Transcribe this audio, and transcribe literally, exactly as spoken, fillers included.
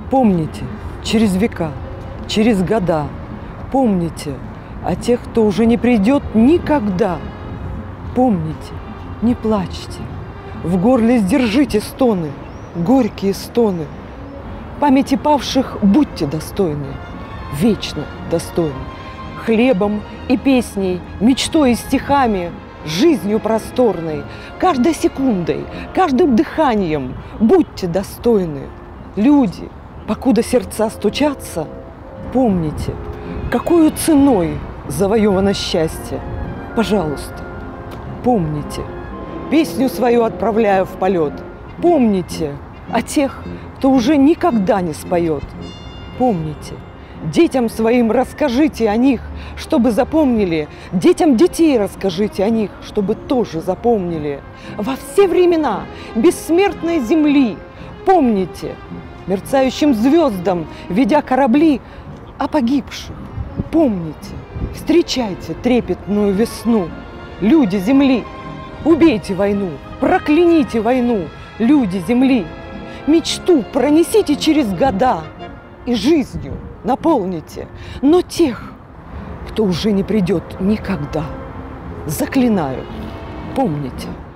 Помните через века, через года, помните о тех, кто уже не придет никогда. Помните, не плачьте, в горле сдержите стоны, горькие стоны. Памяти павших будьте достойны, вечно достойны. Хлебом и песней, мечтой и стихами, жизнью просторной, каждой секундой, каждым дыханием будьте достойны. Люди, покуда сердца стучатся, помните, какую ценой завоевано счастье. Пожалуйста, помните, песню свою отправляю в полет. Помните о тех, кто уже никогда не споет. Помните, детям своим расскажите о них, чтобы запомнили. Детям детей расскажите о них, чтобы тоже запомнили. Во все времена бессмертной земли помните, мерцающим звездам, ведя корабли, о погибших. Помните, встречайте трепетную весну. Люди земли, убейте войну, прокляните войну, люди земли. Мечту пронесите через года и жизнью наполните. Но тех, кто уже не придет никогда, заклинаю, помните.